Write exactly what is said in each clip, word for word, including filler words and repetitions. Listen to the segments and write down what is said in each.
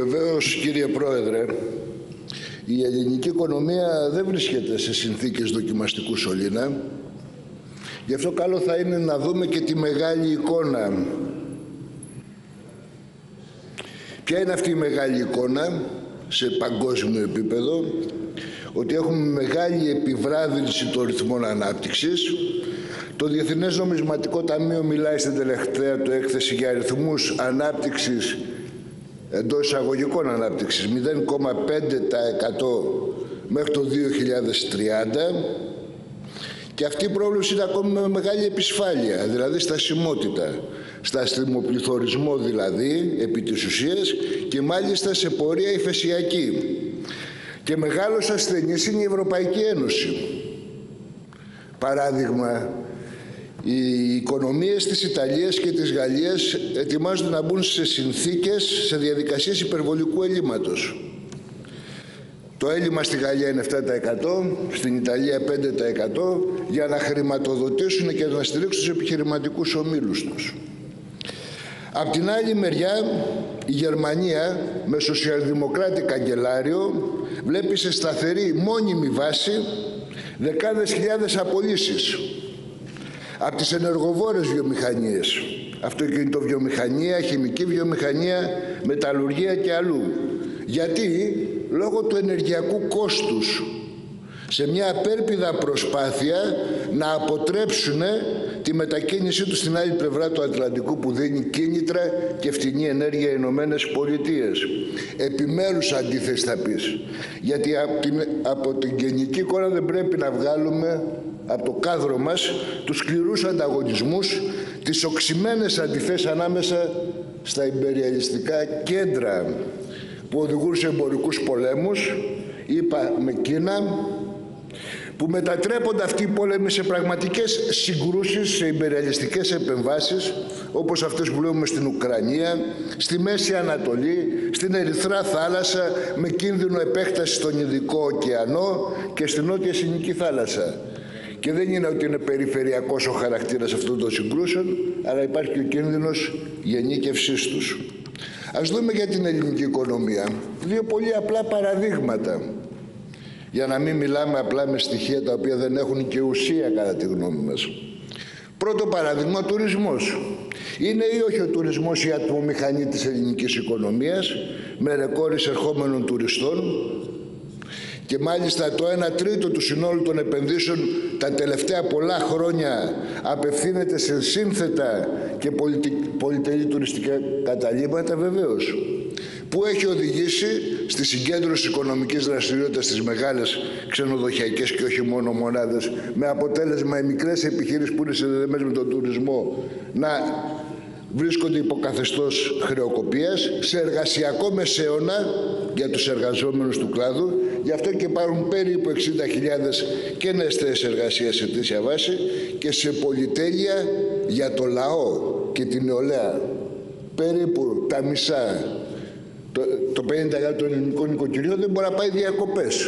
Βεβαίως, κύριε Πρόεδρε, η ελληνική οικονομία δεν βρίσκεται σε συνθήκες δοκιμαστικού σωλήνα. Γι' αυτό καλό θα είναι να δούμε και τη μεγάλη εικόνα. Ποια είναι αυτή η μεγάλη εικόνα σε παγκόσμιο επίπεδο? Ότι έχουμε μεγάλη επιβράδυνση των ρυθμών ανάπτυξης. Το Διεθνές Νομισματικό Ταμείο μιλάει στην τελευταία του έκθεση για αριθμούς ανάπτυξης, εντός εισαγωγικών ανάπτυξης, μηδέν κόμμα πέντε τοις εκατό μέχρι το δύο χιλιάδες τριάντα, και αυτή η πρόβλεψη είναι ακόμη με μεγάλη επισφάλεια, δηλαδή στασιμότητα, στασιμοπληθωρισμό δηλαδή, επί της ουσίας, και μάλιστα σε πορεία υφεσιακή. Και μεγάλος ασθενής είναι η Ευρωπαϊκή Ένωση. Παράδειγμα, οι οικονομίες της Ιταλίας και της Γαλλίας ετοιμάζονται να μπουν σε συνθήκες, σε διαδικασίες υπερβολικού ελλείμματος. Το έλλειμμα στη Γαλλία είναι επτά τοις εκατό, στην Ιταλία πέντε τοις εκατό, για να χρηματοδοτήσουν και να στηρίξουν τους επιχειρηματικούς ομίλους τους. Απ' την άλλη μεριά, η Γερμανία με σοσιαλδημοκράτη καγκελάριο βλέπει σε σταθερή μόνιμη βάση δεκάδες χιλιάδες απολύσεις από τις ενεργοβόρες βιομηχανίες, αυτοκινητοβιομηχανία, χημική βιομηχανία, μεταλλουργία και αλλού. Γιατί? Λόγω του ενεργειακού κόστους, σε μια απέρπιδα προσπάθεια να αποτρέψουν τη μετακίνησή του στην άλλη πλευρά του Ατλαντικού, που δίνει κίνητρα και φτηνή ενέργεια οι Ηνωμένες Πολιτείες. Επιμέρους αντίθεση θα πεις. Γιατί από την, από την γενική εικόνα δεν πρέπει να βγάλουμε από το κάδρο μας τους σκληρούς ανταγωνισμούς, τις οξυμένες αντιθέσεις ανάμεσα στα ιμπεριαλιστικά κέντρα που οδηγούν σε εμπορικούς πολέμους, είπα με Κίνα, που μετατρέπονται αυτοί οι πόλεμοι σε πραγματικές συγκρούσεις, σε ιμπεριαλιστικές επεμβάσεις, όπως αυτές που βλέπουμε στην Ουκρανία, στη Μέση Ανατολή, στην Ερυθρά Θάλασσα, με κίνδυνο επέκταση στον Ινδικό ωκεανό και στην Νότια Συνική Θάλασσα. Και δεν είναι ότι είναι περιφερειακός ο χαρακτήρας αυτών των συγκρούσεων, αλλά υπάρχει και ο κίνδυνος γενίκευσής τους. Ας δούμε για την ελληνική οικονομία δύο πολύ απλά παραδείγματα, για να μην μιλάμε απλά με στοιχεία τα οποία δεν έχουν και ουσία κατά τη γνώμη μας. Πρώτο παράδειγμα, ο τουρισμός. Είναι ή όχι ο τουρισμός η ατμομηχανή της ελληνικής οικονομίας, με ρεκόρ εισερχόμενων τουριστών, και μάλιστα το ένα τρίτο του συνόλου των επενδύσεων τα τελευταία πολλά χρόνια απευθύνεται σε σύνθετα και πολυτελή τουριστικά καταλύματα, βεβαίως, που έχει οδηγήσει στη συγκέντρωση οικονομικής δραστηριότητας στις μεγάλες ξενοδοχειακές και όχι μόνο μονάδες, με αποτέλεσμα οι μικρές επιχειρήσεις που είναι συνδεδεμένες με τον τουρισμό να βρίσκονται υπό καθεστώς χρεοκοπίας, σε εργασιακό μεσαίωνα για τους εργαζόμενους του κλάδου. Γι' αυτό και υπάρχουν περίπου εξήντα χιλιάδες καινές θέσεις εργασίας σε ετήσια βάση, και σε πολυτέλεια για το λαό και την νεολαία. Περίπου τα μισά, το, το πενήντα τοις εκατό των ελληνικών νοικοκυριών δεν μπορεί να πάει διακοπές.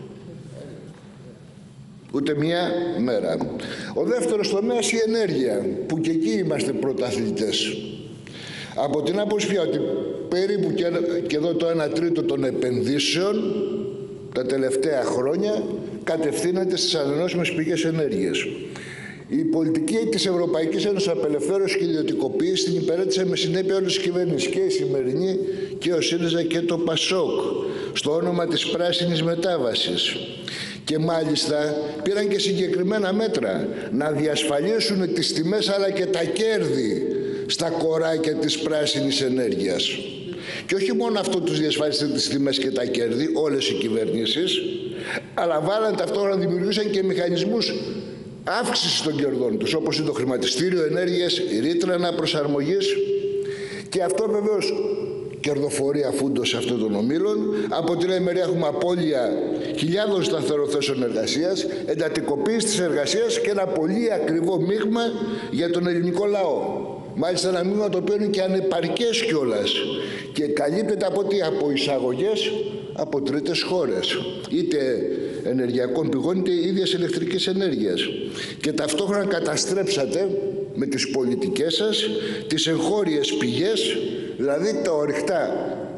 Ούτε μία μέρα. Ο δεύτερος τομέας, η ενέργεια, που και εκεί είμαστε πρωταθλητές. Από την άποψη ότι περίπου και, και εδώ το ένα τρίτο των επενδύσεων τα τελευταία χρόνια κατευθύνεται στις ανανεώσιμες πηγές ενέργειας. Η πολιτική της Ευρωπαϊκής Ένωσης απελευθέρωση και ιδιωτικοποίηση την υπηρέτησε με συνέπεια όλες τις κυβερνήσεις, και η σημερινή και ο ΣΥΡΙΖΑ και το ΠΑΣΟΚ, στο όνομα της πράσινης μετάβασης. Και μάλιστα πήραν και συγκεκριμένα μέτρα να διασφαλίσουν τις τιμές αλλά και τα κέρδη στα κοράκια της πράσινης ενέργειας. Και όχι μόνο αυτό τους διασφάλισε τις τιμές και τα κέρδη, όλες οι κυβερνήσεις, αλλά βάλαν ταυτόχρονα, δημιουργούσαν και μηχανισμούς αύξησης των κερδών τους, όπως είναι το χρηματιστήριο ενέργειας, η ρήτρα αναπροσαρμογής, και αυτό βεβαίως κερδοφορία φούντος αυτών των ομίλων. Από την άλλη μεριά έχουμε απώλεια χιλιάδων σταθερών θέσεων εργασίας, εντατικοποίηση της εργασίας και ένα πολύ ακριβό μείγμα για τον ελληνικό λαό. Μάλιστα ένα μείγμα το οποίο είναι και ανεπαρκές κιόλας και καλύπτεται από τι? Από εισαγωγές από τρίτες χώρες, είτε ενεργειακών πηγών είτε ίδιας ηλεκτρικής ενέργειας. Και ταυτόχρονα καταστρέψατε με τις πολιτικές σας τις εγχώριες πηγές, δηλαδή τα ορυκτά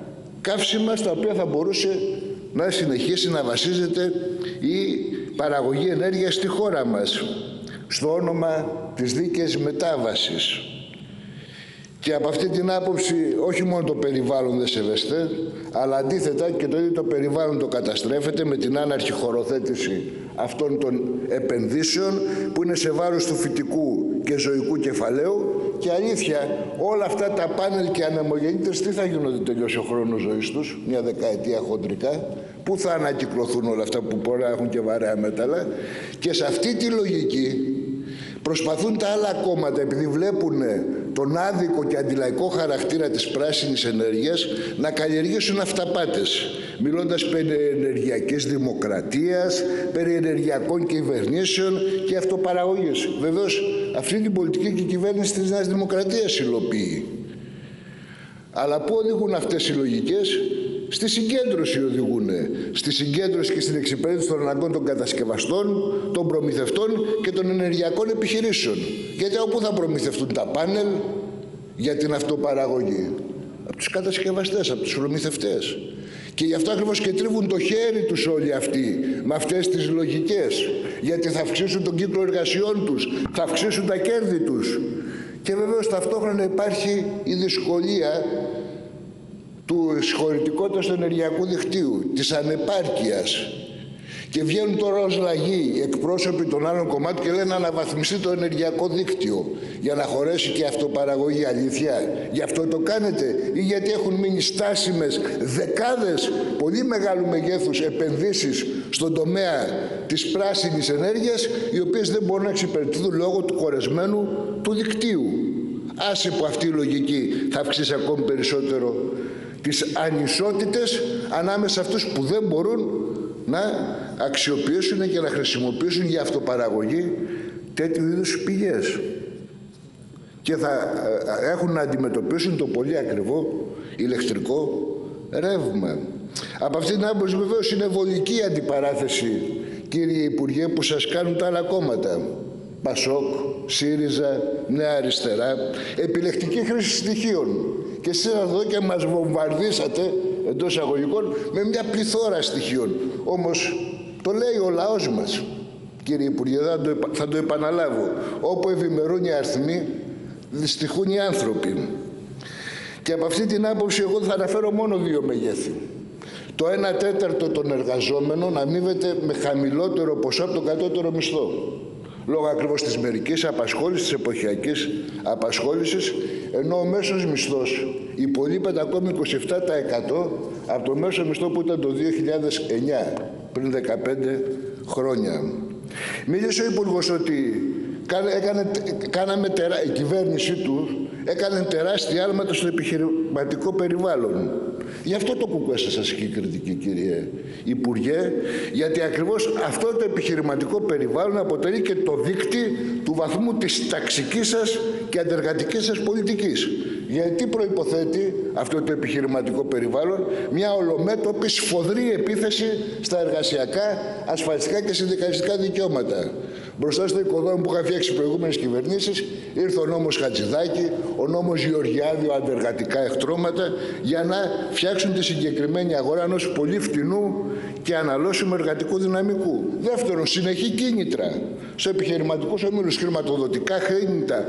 καύσιμα στα οποία θα μπορούσε να συνεχίσει να βασίζεται η παραγωγή ενέργειας στη χώρα μας, στο όνομα της δίκαιης μετάβασης. Και από αυτή την άποψη όχι μόνο το περιβάλλον δεν σεβεστε, αλλά αντίθετα και το ίδιο το περιβάλλον το καταστρέφεται με την άναρχη χωροθέτηση αυτών των επενδύσεων που είναι σε βάρος του φυτικού και ζωικού κεφαλαίου. Και αλήθεια, όλα αυτά τα πάνελ και ανεμογεννήτρες τι θα γίνονται, τελειώσει ο χρόνος ζωής τους, μια δεκαετία χοντρικά, πού θα ανακυκλωθούν όλα αυτά που μπορεί να έχουν και βαρέα μέταλλα. Και σε αυτή τη λογική προσπαθούν τα άλλα κόμματα, επειδή βλέπουν τον άδικο και αντιλαϊκό χαρακτήρα της πράσινης ενέργειας, να καλλιεργήσουν αυταπάτες, μιλώντας περί ενεργειακής δημοκρατίας, περί ενεργειακών κυβερνήσεων και αυτοπαραγωγής. Βεβαίως, αυτή την πολιτική και η κυβέρνηση της Νέας Δημοκρατίας υλοποιεί. Αλλά πού οδηγούν αυτές οι λογικές? Στη συγκέντρωση οδηγούν. Στη συγκέντρωση και στην εξυπηρέτηση των αναγκών των κατασκευαστών, των προμηθευτών και των ενεργειακών επιχειρήσεων. Γιατί όπου θα προμηθευτούν τα πάνελ για την αυτοπαραγωγή? Από τους κατασκευαστές, από τους προμηθευτές. Και γι' αυτό ακριβώς και τρίβουν το χέρι τους όλοι αυτοί με αυτές τις λογικές. Γιατί θα αυξήσουν τον κύκλο εργασιών τους, θα αυξήσουν τα κέρδη τους. Και βεβαίως ταυτόχρονα υπάρχει η δυσκολία της χωρητικότητας του ενεργειακού δικτύου, της ανεπάρκειας. Και βγαίνουν τώρα ως λαγοί εκπρόσωποι των άλλων κομμάτων και λένε να αναβαθμιστεί το ενεργειακό δίκτυο για να χωρέσει και αυτοπαραγωγή. Αλήθεια, γι' αυτό το κάνετε ή γιατί έχουν μείνει στάσιμες δεκάδες πολύ μεγάλου μεγέθους επενδύσεις στον τομέα της πράσινης ενέργειας, οι οποίες δεν μπορούν να εξυπηρετηθούν λόγω του κορεσμένου του δικτύου? Άσε που αυτή η λογική θα αυξήσει ακόμη περισσότερο τις ανισότητες ανάμεσα σε αυτούς που δεν μπορούν να αξιοποιήσουν και να χρησιμοποιήσουν για αυτοπαραγωγή τέτοιου είδους πηγές. Και θα έχουν να αντιμετωπίσουν το πολύ ακριβό ηλεκτρικό ρεύμα. Από αυτήν την άποψη βεβαίως είναι βολική αντιπαράθεση, κύριε Υπουργέ, που σας κάνουν τα άλλα κόμματα. Πασόκ, ΣΥΡΙΖΑ, Νέα Αριστερά, επιλεκτική χρήση στοιχείων. Και εσείς εδώ και μας βομβαρδίσατε εντός αγωγικών με μια πληθώρα στοιχείων. Όμως το λέει ο λαός μας, κύριε Υπουργέ, θα το, θα το επαναλάβω. Όπου ευημερούν οι αριθμοί, δυστυχούν οι άνθρωποι. Και από αυτή την άποψη εγώ θα αναφέρω μόνο δύο μεγέθη. Το ένα τέταρτο των εργαζόμενων αμείβεται με χαμηλότερο ποσό από τον κατώτερο μισθό. Λόγω ακριβώς της μερικής απασχόλησης, της εποχιακής απασχόλησης, ενώ ο μέσος μισθός υπολείπεται ακόμη είκοσι επτά τοις εκατό από το μέσο μισθό που ήταν το δύο χιλιάδες εννιά, πριν δεκαπέντε χρόνια. Μίλησε ο Υπουργός ότι έκανε, κάναμε τερά, η κυβέρνησή του έκανε τεράστια άλματα στο επιχειρηματικό περιβάλλον. Γι' αυτό το κουκουέ σας ασκεί κριτική, κύριε Υπουργέ, γιατί ακριβώς αυτό το επιχειρηματικό περιβάλλον αποτελεί και το δείκτη του βαθμού της ταξικής σας και αντεργατικής σας πολιτικής. Γιατί προϋποθέτει αυτό το επιχειρηματικό περιβάλλον? Μια ολομέτωπη σφοδρή επίθεση στα εργασιακά, ασφαλιστικά και συνδικαλιστικά δικαιώματα. Μπροστά στο οικοδόμημα που είχαν φτιάξει οι προηγούμενες κυβερνήσεις, ήρθε ο νόμος Χατζηδάκη, ο νόμος Γεωργιάδη, αντεργατικά εχτρώματα, για να φτιάξουν τη συγκεκριμένη αγορά ενός πολύ φτηνού και αναλώσιμου εργατικού δυναμικού. Δεύτερον, συνεχή κίνητρα σε επιχειρηματικούς ομίλους, χρηματοδοτικά κίνητρα,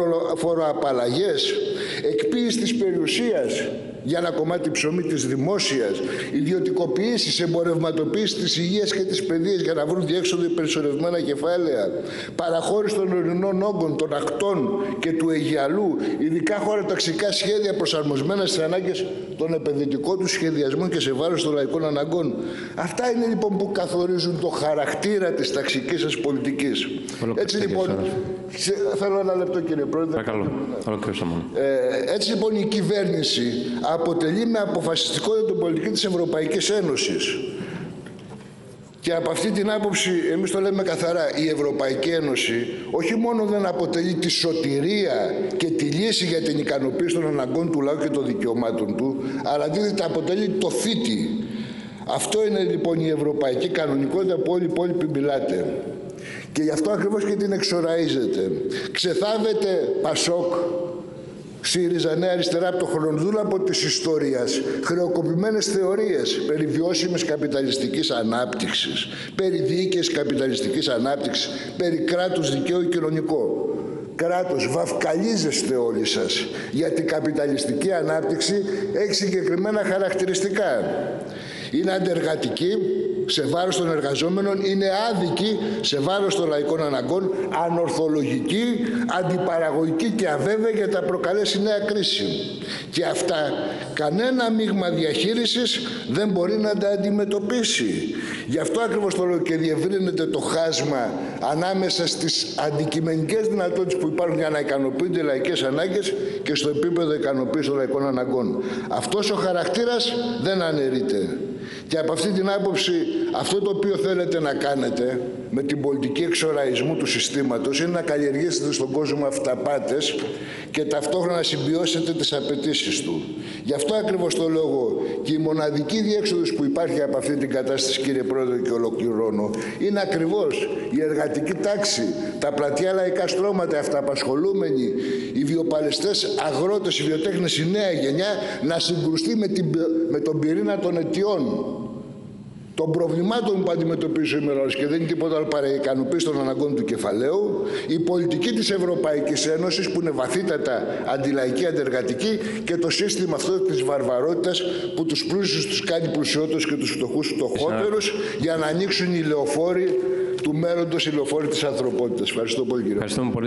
φοροαπαλλαγές, εκποίηση της περιουσίας για ένα κομμάτι ψωμί της δημόσιας, ιδιωτικοποιήσεις, εμπορευματοποίηση της υγείας και της παιδείας για να βρουν διέξοδο υπερσορευμένα κεφάλαια, παραχώρηση των ορεινών όγκων, των ακτών και του Αιγιαλού, ειδικά χωροταξικά σχέδια προσαρμοσμένα στις ανάγκες των επενδυτικών του σχεδιασμών και σε βάρος των λαϊκών αναγκών. Αυτά είναι λοιπόν που καθορίζουν το χαρακτήρα της ταξικής σας πολιτικής. Έτσι λοιπόν, σε, θέλω ένα λεπτό κύριε Πρόεδρε. Παρακαλώ, ε, έτσι λοιπόν η κυβέρνηση αποτελεί με αποφασιστικότητα την πολιτική της Ευρωπαϊκής Ένωσης. Και από αυτή την άποψη, εμείς το λέμε καθαρά, η Ευρωπαϊκή Ένωση όχι μόνο δεν αποτελεί τη σωτηρία και τη λύση για την ικανοποίηση των αναγκών του λαού και των δικαιωμάτων του, αλλά αντίθετα αποτελεί το θήτη. Αυτό είναι λοιπόν η ευρωπαϊκή κανονικότητα που όλοι οι υπόλοιποι μιλάτε. Και γι' αυτό ακριβώς και την εξοραίζετε. Ξεθάβετε Πασόκ, ΣΥΡΙΖΑ, Νέα Αριστερά, από το χρονοδούλαπο της ιστορίας, χρεοκοπημένες θεωρίες περί βιώσιμης καπιταλιστικής ανάπτυξης, περί δίκαιης καπιταλιστικής ανάπτυξης, περί κράτους δικαίου κοινωνικό. Κράτος, βαφκαλίζεστε όλοι σας, γιατί η καπιταλιστική ανάπτυξη έχει συγκεκριμένα χαρακτηριστικά. Είναι αντεργατική, σε βάρος των εργαζόμενων, είναι άδικη σε βάρος των λαϊκών αναγκών, ανορθολογική, αντιπαραγωγική και αβέβαιη για τα προκαλέσει νέα κρίση. Και αυτά κανένα μείγμα διαχείρισης δεν μπορεί να τα αντιμετωπίσει. Γι' αυτό ακριβώς το λέω και διευρύνεται το χάσμα ανάμεσα στις αντικειμενικές δυνατότητες που υπάρχουν για να ικανοποιούνται οι λαϊκές ανάγκες και στο επίπεδο ικανοποίησης των λαϊκών αναγκών. Αυτός ο χαρακτήρας δεν αναιρείται. Και από αυτή την άποψη, αυτό το οποίο θέλετε να κάνετε με την πολιτική εξοραϊσμού του συστήματος είναι να καλλιεργήσετε στον κόσμο αυταπάτες και ταυτόχρονα να συμπιώσετε τις απαιτήσεις του. Γι' αυτό ακριβώς το λόγο και η μοναδική διέξοδος που υπάρχει από αυτή την κατάσταση, κύριε Πρόεδρε, και ολοκληρώνω, είναι ακριβώς η εργατική τάξη, τα πλατιά λαϊκά στρώματα, αυταπασχολούμενοι, οι βιοπαλαιστές αγρότες, οι βιοτέχνες, η νέα γενιά να συγκρουστεί με, την, με τον πυρήνα των αιτιών των προβλημάτων που αντιμετωπίζει ο ημερός και δεν είναι τίποτα άλλο παρά η ικανοποίηση των αναγκών του κεφαλαίου, η πολιτική της Ευρωπαϊκής Ένωσης που είναι βαθύτατα αντιλαϊκή, αντεργατική και το σύστημα αυτό της βαρβαρότητας που τους πλούσιους τους κάνει πλουσιότερους και τους φτωχούς φτωχότερους για να ανοίξουν οι λεωφόροι του μέλλοντος, οι λεωφόροι της ανθρωπότητας. Ευχαριστώ πολύ, κύριε.